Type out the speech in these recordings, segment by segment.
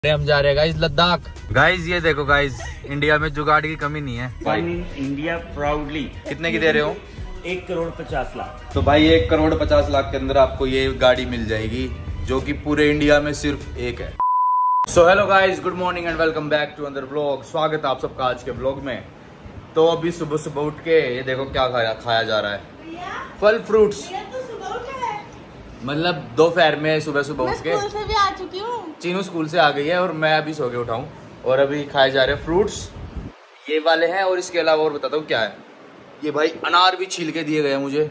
हम जा रहे हैं गाइस लद्दाख। गाइस ये देखो गाइस, इंडिया में जुगाड़ की कमी नहीं है। India proudly. कितने की दे रहे हो? 1,50,00,000। तो भाई 1,50,00,000 के अंदर आपको ये गाड़ी मिल जाएगी, जो कि पूरे इंडिया में सिर्फ एक है। So hello guys, good morning and welcome back to another vlog. स्वागत है आप सबका आज के व्लॉग में। तो अभी सुबह सुबह उठ के ये देखो क्या खाया जा रहा है, फल फ्रूट्स। मतलब दोपहर में सुबह सुबह उठ के स्कूल से भी आ चुकी हूँ। चीनू स्कूल से आ गई है और मैं अभी सो के उठाऊं और अभी खाए जा रहे हैं फ्रूट्स ये वाले हैं। और इसके अलावा और बताता हूँ क्या है, ये भाई अनार भी छील के दिए गए हैं मुझे।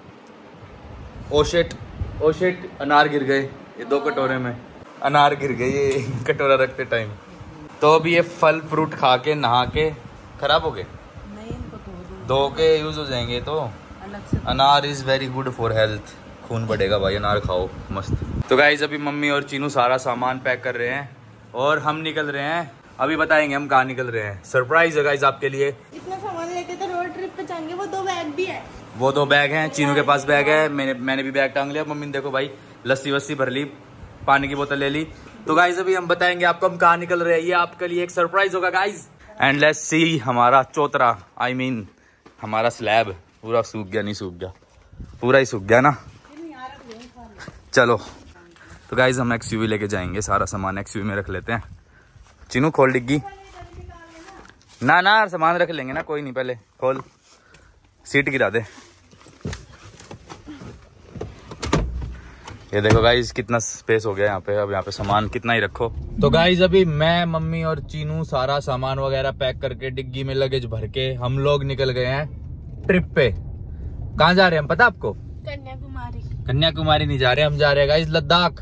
ओशेट अनार गिर गए, ये 2 कटोरे में अनार गिर गए ये कटोरा रखते टाइम। तो अब ये फल फ्रूट खा के नहा के खराब हो गए, धो के यूज हो जाएंगे। तो अनार is very good for health, खून बढ़ेगा भाई, अनार खाओ मस्त। तो गाइस अभी मम्मी और चीनू सारा सामान पैक कर रहे हैं और हम निकल रहे हैं। अभी बताएंगे हम कहाँ निकल रहे हैं, सरप्राइज है गाइस आपके लिए। इतना सामान लेके तो रोड ट्रिप पे जाएंगे। वो 2 बैग भी है। वो 2 बैग हैं, चीनू के पास बैग है, मैंने भी बैग टांग लिया। मम्मी ने देखो भाई लस्सी वस्सी भर ली, पानी की बोतल ले ली। तो गाइस अभी हम बताएंगे आपको हम कहाँ निकल रहे हैं, ये आपके लिए एक सरप्राइज होगा गाइस। एंड लेट्स सी हमारा चौतरा, आई मीन हमारा स्लैब पूरा सूख गया, नहीं सूख गया, पूरा ही सूख गया ना। चलो तो गाइज हम एक्सयूवी लेके जाएंगे, सारा सामान एक्सयूवी में रख लेते हैं। चीनू खोल डिग्गी, ना सामान रख लेंगे ना, कोई नहीं, पहले खोल, सीट गिरा दे। ये देखो गाइज कितना स्पेस हो गया यहाँ पे, अब यहाँ पे सामान कितना ही रखो। तो गाइज अभी मैं, मम्मी और चीनू सारा सामान वगैरह पैक करके डिग्गी में लगेज भर के हम लोग निकल गए हैं ट्रिप पे। कहाँ जा रहे हैं हम पता आपको? कन्याकुमारी नहीं जा रहे, हम जा रहे हैं गाइस लद्दाख।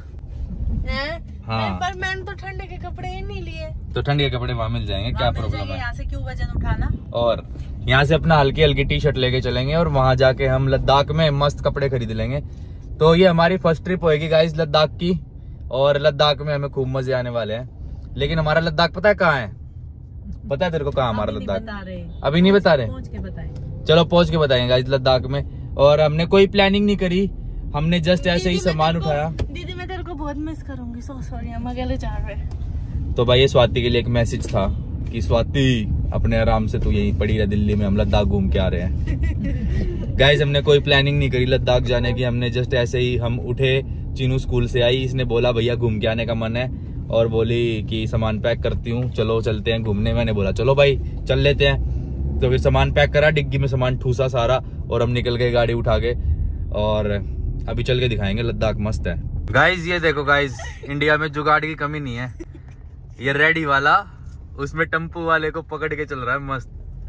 हाँ पर मैंने तो ठंडे के कपड़े ही नहीं लिए। तो ठंडी के कपड़े वहाँ मिल जाएंगे, क्या प्रॉब्लम है? यहाँ से क्यों वजन उठाना। और यहाँ से अपना हल्की हल्की टी-शर्ट लेके चलेंगे और वहाँ जाके हम लद्दाख में मस्त कपड़े खरीद लेंगे। तो ये हमारी फर्स्ट ट्रिप होगी गाइस लद्दाख की, और लद्दाख में हमें खूब मजे आने वाले हैं। लेकिन हमारा लद्दाख पता है कहाँ है? पता है तेरे को कहाँ हमारा लद्दाख? अभी नहीं बता रहे, चलो पहुँच के बताएंगे गाइस लद्दाख में। और हमने कोई प्लानिंग नहीं करी, हमने जस्ट ऐसे ही सामान उठाया। दीदी मैं तेरे को बहुत मिस करूंगी, सो सॉरी, हम अकेले जा रहे हैं। तो भाई ये स्वाति के लिए एक मैसेज था कि स्वाति अपने आराम से तू यहीं पड़ी रह दिल्ली में, हम लद्दाख घूम के आ रहे हैं। गाइस हमने कोई प्लानिंग नहीं करी लद्दाख जाने की, हमने जस्ट ऐसे ही हम उठे, चीनू स्कूल से आई, इसने बोला भैया घूम के आने का मन है, और बोली कि सामान पैक करती हूँ, चलो चलते हैं घूमने। मैंने बोला चलो भाई चल लेते हैं। तो फिर सामान पैक करा, डिग्गी में सामान ठूसा सारा, और हम निकल गए गाड़ी उठा के, और अभी चल के दिखाएंगे लद्दाख मस्त है। गाइज ये देखो गाइज, इंडिया में जुगाड़ की कमी नहीं है। ये रेडी वाला उसमें टेम्पू वाले को पकड़ के चल रहा है मस्त।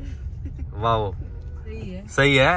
वाह सही है।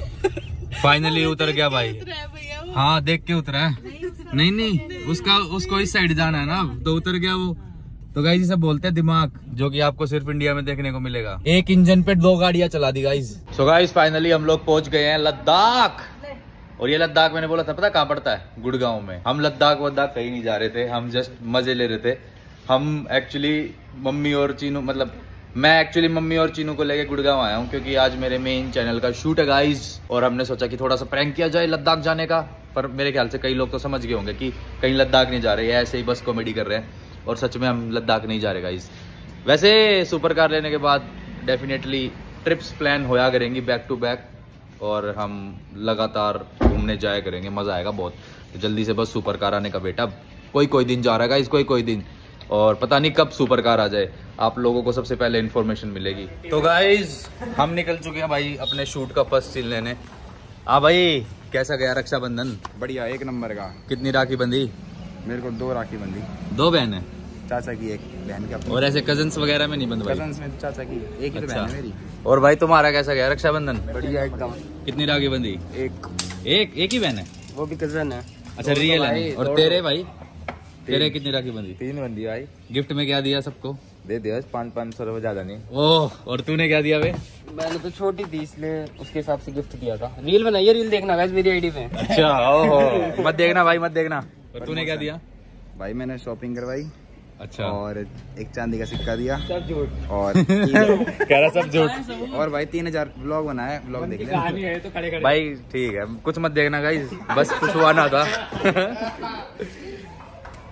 फाइनली उतर गया भाई। हाँ देख के उतरा है। नहीं उसको इस साइड जाना है ना, तो उतर गया वो। तो गाइज इसे बोलते हैं दिमाग, जो कि आपको सिर्फ इंडिया में देखने को मिलेगा। एक इंजन पे 2 गाड़ियां चला दी गाइज। सो गाइज फाइनली हम लोग पहुंच गए हैं लद्दाख। और ये लद्दाख मैंने बोला था पता कहाँ पड़ता है? गुड़गांव में। हम लद्दाख वद्दाख कहीं नहीं जा रहे थे, हम जस्ट मजे ले रहे थे। हम एक्चुअली मम्मी और चीनू, मतलब मैं एक्चुअली मम्मी और चीनू को लेके गुड़गांव आया हूँ, क्योंकि आज मेरे मेन चैनल का शूट है गाइज। और हमने सोचा कि थोड़ा सा प्रैंक किया जाए लद्दाख जाने का। पर मेरे ख्याल से कई लोग तो समझ गए होंगे कि कहीं लद्दाख नहीं जा रहे, ऐसे ही बस कॉमेडी कर रहे हैं। और सच में हम लद्दाख नहीं जा रहे गाइज। वैसे सुपर कार लेने के बाद डेफिनेटली ट्रिप्स प्लान होया करेंगी बैक टू बैक, और हम लगातार घूमने जाया करेंगे, मजा आएगा बहुत। तो जल्दी से बस सुपर कार आने का बेटा, कोई दिन जा रहा है गाइस, कोई दिन, और पता नहीं कब सुपर कार आ जाए, आप लोगों को सबसे पहले इन्फॉर्मेशन मिलेगी। तो गाइस हम निकल चुके हैं भाई अपने शूट का फर्स्ट सीन लेने। हाँ भाई कैसा गया रक्षाबंधन? बढ़िया, 1 नंबर का। कितनी राखी बंधी? मेरे को 2 राखी बंधी। 2 बहन है? चाचा की 1 बहन की अपनी। और ऐसे कजन्स वगैरह में नहीं बंधवाई? कजन्स में चाचा की 1 ही तो बहन है मेरी। और भाई तुम्हारा कैसा गया रक्षाबंधन? बढ़िया एकदम। कितनी राखी बंधी? एक ही बहन है? वो भी कजन है। अच्छा रियल है। और तेरे भाई, तेरे कितनी राखी बंधी? 3 बंधी भाई। गिफ्ट में क्या दिया सबको? दे दिया 500 रुपए, ज्यादा नहीं। ओह, और तूने क्या दिया बे? मैंने तो छोटी थी इसलिए उसके हिसाब से गिफ्ट दिया था। रील बनाइए, रील देखना गाइस मेरी आईडी पे। अच्छा ओहो, मत देखना भाई मत देखना। और तूने क्या दिया? भाई मैंने शॉपिंग करवाई। अच्छा। और एक चांदी का सिक्का दिया। सब झूठ। और कह रहा सब झूठ। और भाई 3000 व्लॉग बनाया, व्लॉग देख लेना तो खड़े खड़े। भाई ठीक है, कुछ मत देखना गाइस, बस खुश हुआ ना था।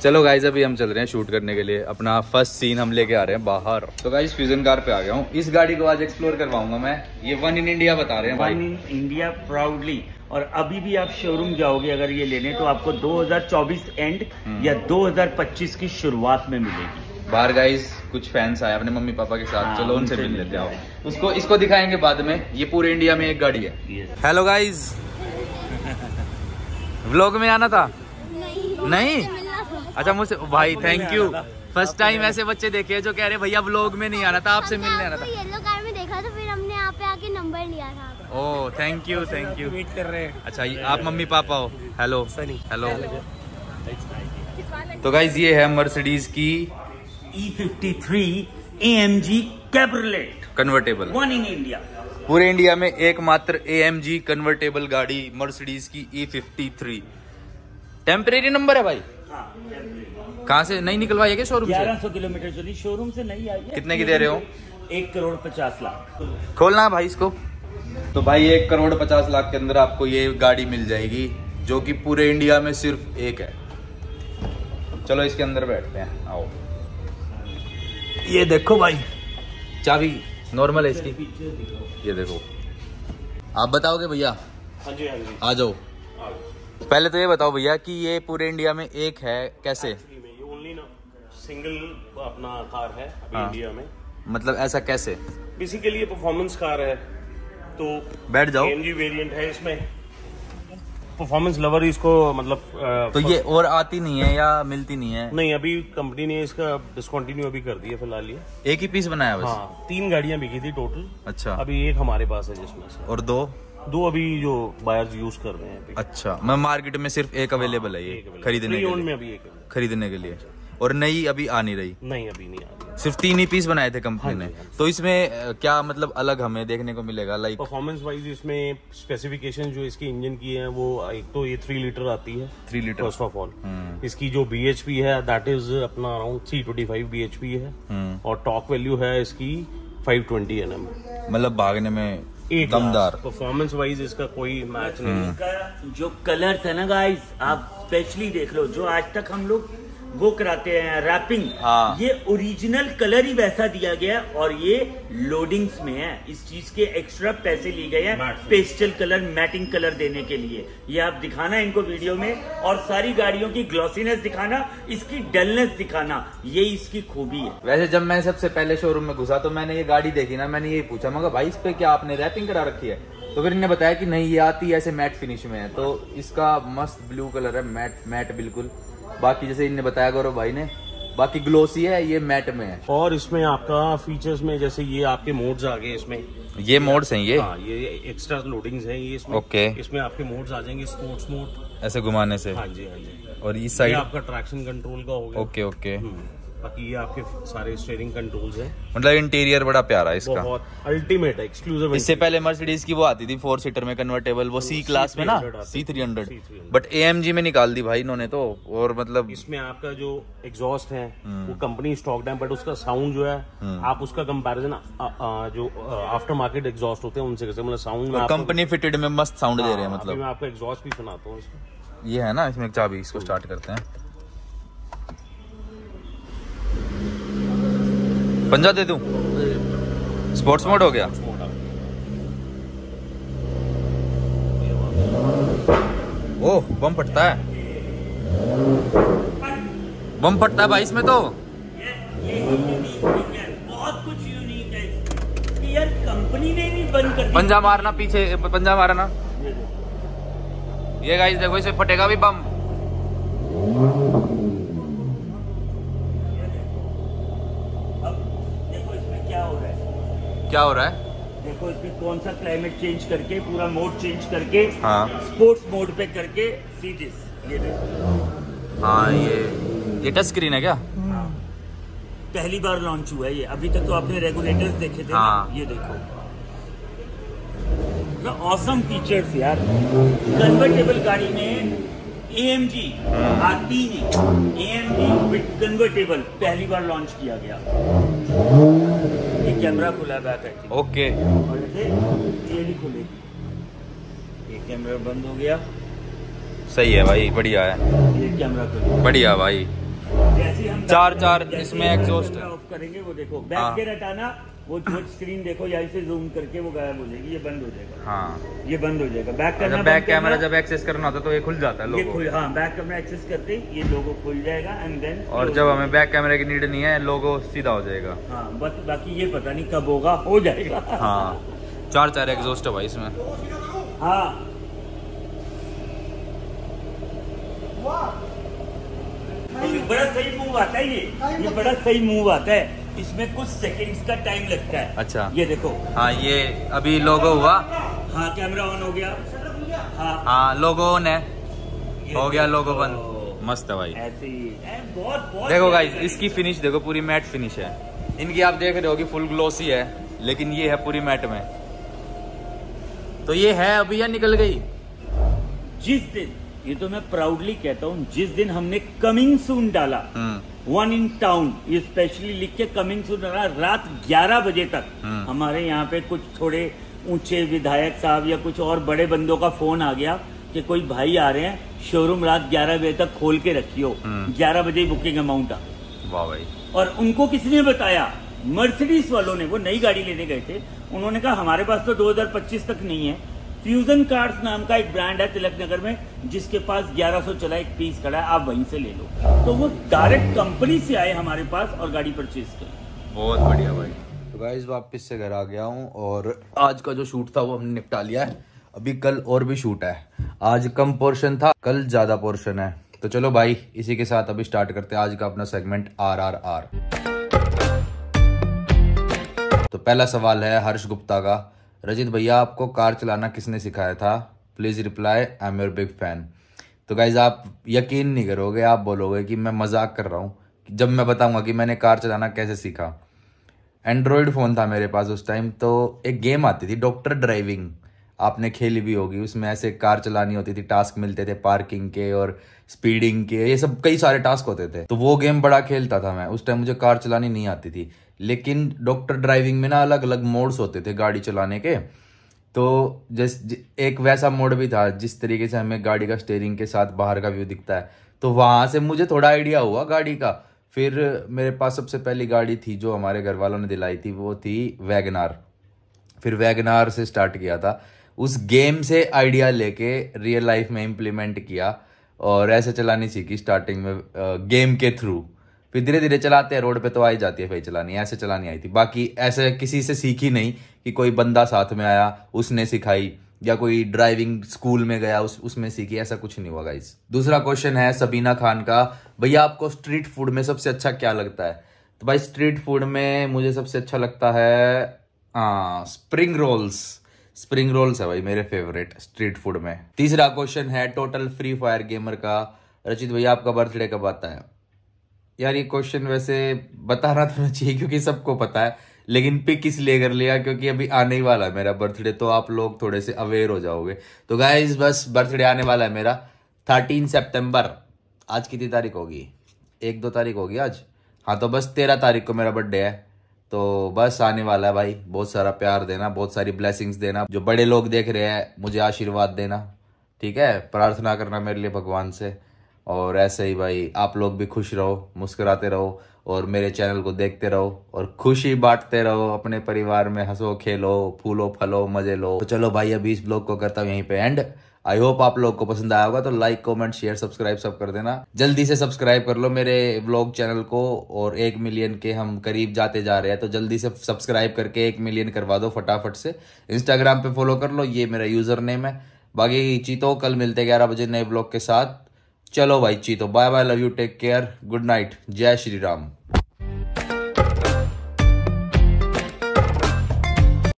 चलो गाइज अभी हम चल रहे हैं शूट करने के लिए, अपना फर्स्ट सीन हम लेके आ रहे हैं बाहर। तो गाइज फ्यूजन कार पे आ गया हूँ। इस गाड़ी को आज एक्सप्लोर करवाऊंगा मैं। ये वन इन इंडिया बता रहे हैं भाई। One in India proudly. और अभी भी आप शोरूम जाओगे अगर ये लेने तो आपको 2024 एंड या 2025 की शुरुआत में मिलेगी। बाहर गाइज कुछ फैंस आए अपने मम्मी पापा के साथ, चलो उनसे मिल लेते हैं। इसको दिखाएंगे बाद में। ये पूरे इंडिया में एक गाड़ी है। हेलो गाइज, व्लॉग में आना था? नहीं? अच्छा मुझसे भाई थैंक यू। फर्स्ट टाइम ऐसे बच्चे देखे जो कह रहे भैया व्लॉग में नहीं आना था, आपसे मिलने आना था। येलो कार में देखा तो फिर हमने यहाँ पे आके नंबर लिया था। ओह थैंक यू वेट कर रहे हैं। अच्छा आप मम्मी पापा हो? Hello hello. तो गाइज ये है मर्सिडीज की E53 AMG cabriolet convertible, one in India. पूरे इंडिया में एकमात्र AMG कन्वर्टेबल गाड़ी मर्सिडीज की E53। टेम्परेरी नंबर है भाई। कहाँ से नहीं निकलवाई क्या शोरूम से? 1100 किलोमीटर चली, शोरूम से नहीं आई है। कितने की दे रहे हो? 1,50,00,000। खोलना है भाई इसको। तो भाई 1,50,00,000 के अंदर आपको ये गाड़ी मिल जाएगी, जो कि पूरे इंडिया में सिर्फ एक है। चलो इसके अंदर बैठते हैं, आओ। ये देखो भाई, चाबी नॉर्मल है इसकी। ये देखो, आप बताओगे भैया? हाँ जी हाँ जी, आ जाओ। पहले तो ये बताओ भैया कि ये पूरे इंडिया में एक है कैसे? ये ओनली ना सिंगल अपना कार है अभी इंडिया में। मतलब ऐसा कैसे? बेसिकली ये परफॉर्मेंस कार है, तो बैठ जाओ। AMG वेरिएंट है इसमें। परफॉर्मेंस लवर इसको मतलब तो ये और आती नहीं है या मिलती नहीं है? नहीं, अभी कंपनी ने इसका डिसकंटिन्यू अभी कर दिया फिलहाल। ये एक ही पीस बनाया बस? हाँ, 3 गाड़ियां बिकी थी टोटल। अच्छा, अभी एक हमारे पास है जिसमें से और दो अभी जो बायर्स यूज कर रहे हैं अभी। अच्छा, मैं मार्केट में सिर्फ एक अवेलेबल है ये खरीदने के लिए? में अभी एक खरीदने के लिए। और नई अभी आ नहीं रही? नहीं, अभी नहीं आ रही। सिर्फ 3 ही पीस बनाए थे कंपनी ने। तो इसमें क्या मतलब अलग हमें देखने को मिलेगा? लाइक परफॉर्मेंस वाइज इसमें स्पेसिफिकेशन जो इसके इंजन की है वो एक तो ये 3 लीटर आती है। 3 लीटर फर्स्ट ऑफ ऑल इसकी जो BHP है दैट इज अपना अराउंड 325 BHP है। और टॉक वैल्यू है इसकी 520 Nm। मतलब भागने में एक दमदार। परफॉर्मेंस वाइज इसका कोई मैच नहीं है। इसका जो कलर्स है ना गाइस, आप स्पेशली देख लो, जो आज तक हम लोग वो कराते हैं रैपिंग, हाँ। ये ओरिजिनल कलर ही वैसा दिया गया और ये लोडिंग्स में है। इस चीज के एक्स्ट्रा पैसे लिए गए हैं पेस्टल कलर, मैटिंग कलर देने के लिए। ये आप दिखाना इनको वीडियो में, और सारी गाड़ियों की ग्लॉसीनेस दिखाना, इसकी डलनेस दिखाना, ये इसकी खूबी है। वैसे जब मैं सबसे पहले शोरूम में घुसा तो मैंने ये गाड़ी देखी ना, मैंने यही पूछा, मगर भाई इस पे क्या आपने रैपिंग करा रखी है? तो फिर इन्हें बताया कि नहीं, ये आती है ऐसे मैट फिनिश में है। तो इसका मस्त ब्लू कलर है, मैट बिल्कुल। बाकी जैसे इन्हें बताया गौरव भाई ने, बाकी ग्लोसी है, ये मैट में है। और इसमें आपका फीचर्स में जैसे ये आपके मोड्स आ गए इसमें। ये मोड्स हैं ये? हाँ, ये एक्स्ट्रा लोडिंग्स हैं ये इसमें। ओके। इसमें आपके मोड्स आ जाएंगे, स्पोर्ट्स मोड ऐसे घुमाने से। हाँ जी हाँ जी। और इस ये साइड आपका ट्रैक्शन कंट्रोल का हो गया। Okay okay. बाकी ये आपके सारे स्टीयरिंग कंट्रोल्स हैं। मतलब इंटीरियर बड़ा प्यारा है इसका, बहुत अल्टीमेट है, एक्सक्लूसिव। इससे पहले मर्सिडीज की वो आती थी 4 सीटर में कन्वर्टेबल, वो C क्लास में ना, C300, बट AMG में निकाल दी भाई इन्होंने तो। और मतलब इसमें आपका जो एग्जॉस्ट है वो कंपनी स्टॉक्ड है, बट उसका साउंड जो है आप उसका कंपैरिजन जो आफ्टर मार्केट एग्जॉस्ट होते हैं उनसे कैसे, मतलब साउंड में कंपनी फिटेड में मस्त साउंड दे रहे हैं। मतलब मैं आपको एग्जॉस्ट भी सुनाता हूँ इसमें। ये है ना, इसमें एक चाबी, इसको स्टार्ट करते हैं। पंजा दे दूं? स्पोर्ट्स मोड हो गया। ओह बम फटता है, बम फटता है भाई इसमें तो। बहुत कुछ यूनिक है कि यार कंपनी ने नहीं बंद कर दिया। पंजा मारना पीछे, पंजा मारना। ये गाइस देखो, इसे फटेगा भी बम। क्या हो रहा है? देखो इसमें कौन सा क्लाइमेट चेंज करके, पूरा मोड चेंज करके, हाँ। स्पोर्ट्स मोड पे करके सी दिस, ये देखो। हाँ, ये टच स्क्रीन है क्या? पहली बार लॉन्च हुआ है ये। अभी तक तो आपने रेगुलेटर्स देखे थे हाँ। ना, ये देखो ना, ऑसम फीचर्स यार। कन्वर्टेबल गाड़ी में AMG आती नहीं, AMG विद कन्वर्टेबल पहली बार लॉन्च किया गया। ये कैमरा खुला है बैक एक्टिंग, ओके। और ये खुलेगी, ये कैमरा बंद हो गया। सही है भाई, बढ़िया है, ये कैमरा खुला, बढ़िया भाई। जैसे हम चार इसमें एग्जॉस्ट है। ऑफ करेंगे वो देखो हाँ। बैक गियर हटाना, वो स्क्रीन देखो यहाँ से जूम करके वो गायब हो जाएगी, ये बंद हो जाएगा। हाँ, ये बंद हो जाएगा। बैक करना, बैक कैमरा जब एक्सेस करना होता है तो ये खुल जाता है लोगो। हाँ, बैक कैमरा एक्सेस करते ही ये लोगो खुल जाएगा एंड देन। और जब हमें बैक कैमरे की नीड नहीं है, लोगो सीधा हो जाएगा। हाँ, बस बाकी ये पता नहीं कब होगा, हो जाएगा। हाँ, चार एग्जॉस्ट है भाई इसमें। हाँ, बड़ा सही मूव आता है ये बड़ा सही मूव आता है। इसमें कुछ सेकंड्स का टाइम लगता है। अच्छा, ये देखो। हाँ, ये अभी लोगो हुआ। हाँ, कैमरा ऑन हो गया। हाँ, लोगो ऑन है, हो गया लोगो बंद। मस्त है भाई, ऐसे ही बहुत देखो गाइस, इसकी फिनिश देखो, पूरी मैट फिनिश है। इनकी आप देख रहे हो कि फुल ग्लोसी है, लेकिन ये है पूरी मैट में। तो ये है अभी या निकल गई? जिस दिन, ये तो मैं प्राउडली कहता हूँ, जिस दिन हमने कमिंग सून डाला, 1 इन टाउन, ये स्पेशली लिख के कमिंग सून डाला, रात 11 बजे तक हमारे यहाँ पे कुछ थोड़े ऊंचे विधायक साहब या कुछ और बड़े बंदों का फोन आ गया कि कोई भाई आ रहे हैं, शोरूम रात 11 बजे तक खोल के रखियो, 11 बजे बुकिंग अमाउंट आ। वाह भाई। और उनको किसने बताया? मर्सिडीज वालों ने। वो नई गाड़ी लेने गए थे, उन्होंने कहा हमारे पास तो 2025 तक नहीं है। फ्यूजन कार्स नाम का एक ब्रांड है तिलक नगर में, जिसके पास 1100 चला एक पीस खड़ा है, आप वहीं से ले लो। तो वो डायरेक्ट कंपनी से आए हमारे पास और गाड़ी परचेज कर। बहुत बढ़िया भाई। तो गाइस, वापस से घर आ गया हूँ और आज का जो शूट था वो हमने निपटा लिया है। अभी कल और भी शूट है। आज कम पोर्शन था, कल ज्यादा पोर्शन है। तो चलो भाई, इसी के साथ अभी स्टार्ट करते हैं आज का अपना सेगमेंट RRR। तो पहला सवाल है हर्ष गुप्ता का। रजित भैया, आपको कार चलाना किसने सिखाया था? Please reply, I am your big fan. तो गाइज, आप यकीन नहीं करोगे, आप बोलोगे कि मैं मजाक कर रहा हूँ जब मैं बताऊंगा कि मैंने कार चलाना कैसे सीखा। एंड्रॉयड फ़ोन था मेरे पास उस टाइम, तो एक गेम आती थी डॉक्टर ड्राइविंग, आपने खेली भी होगी। उसमें ऐसे कार चलानी होती थी, टास्क मिलते थे पार्किंग के और स्पीडिंग के, ये सब कई सारे टास्क होते थे। तो वो गेम बड़ा खेलता था मैं उस टाइम। मुझे कार चलानी नहीं आती थी, लेकिन डॉक्टर ड्राइविंग में ना अलग अलग मोड्स होते थे गाड़ी चलाने के। तो एक वैसा मोड भी था जिस तरीके से हमें गाड़ी का स्टीयरिंग के साथ बाहर का व्यू दिखता है। तो वहां से मुझे थोड़ा आइडिया हुआ गाड़ी का। फिर मेरे पास सबसे पहली गाड़ी थी जो हमारे घर वालों ने दिलाई थी, वो थी वैगनार। फिर वैगनार से स्टार्ट किया था, उस गेम से आइडिया लेके रियल लाइफ में इम्प्लीमेंट किया और ऐसे चलानी सीखी स्टार्टिंग में गेम के थ्रू। फिर धीरे धीरे चलाते हैं, रोड पे तो आ ही जाती है भाई चलानी, ऐसे चलानी आई थी। बाकी ऐसे किसी से सीखी नहीं कि कोई बंदा साथ में आया उसने सिखाई, या कोई ड्राइविंग स्कूल में गया उसमें सीखी, ऐसा कुछ नहीं हुआ गाइस। दूसरा क्वेश्चन है सबीना खान का। भैया, आपको स्ट्रीट फूड में सबसे अच्छा क्या लगता है? तो भाई, स्ट्रीट फूड में मुझे सबसे अच्छा लगता है स्प्रिंग रोल्स। स्प्रिंग रोल्स है भाई मेरे फेवरेट स्ट्रीट फूड में। तीसरा क्वेश्चन है टोटल फ्री फायर गेमर का। रचित भैया, आपका बर्थडे कब आता है? यार, ये क्वेश्चन वैसे बताना तो नहीं चाहिए क्योंकि सबको पता है, लेकिन पिक इसलिए कर लिया क्योंकि अभी आने ही वाला है मेरा बर्थडे, तो आप लोग थोड़े से अवेयर हो जाओगे। तो गाइज, बस बर्थडे आने वाला है मेरा 13 सितंबर। आज कितनी तारीख होगी? 1-2 तारीख होगी आज। हाँ, तो बस 13 तारीख को मेरा बर्थडे है। तो बस आने वाला है भाई, बहुत सारा प्यार देना, बहुत सारी ब्लेसिंग्स देना। जो बड़े लोग देख रहे हैं मुझे आशीर्वाद देना, ठीक है? प्रार्थना करना मेरे लिए भगवान से। और ऐसे ही भाई, आप लोग भी खुश रहो, मुस्कुराते रहो और मेरे चैनल को देखते रहो और खुशी बांटते रहो अपने परिवार में। हंसो, खेलो, फूलो, फलो, मजे लो। तो चलो भाई, अभी इस ब्लॉग को करता हूँ यहीं पे एंड। आई होप आप लोग को पसंद आया होगा, तो लाइक, कमेंट, शेयर, सब्सक्राइब सब कर देना। जल्दी से सब्सक्राइब कर लो मेरे व्लॉग चैनल को, और 1 मिलियन के हम करीब जाते जा रहे हैं, तो जल्दी से सब्सक्राइब करके 1 मिलियन करवा दो फटाफट से। इंस्टाग्राम पे फॉलो कर लो, ये मेरा यूजर नेम है। बाकी चीतो, कल मिलते 11 बजे नए ब्लॉग के साथ। चलो भाई चीतो, bye bye, love you, take care, good night, जय श्री राम।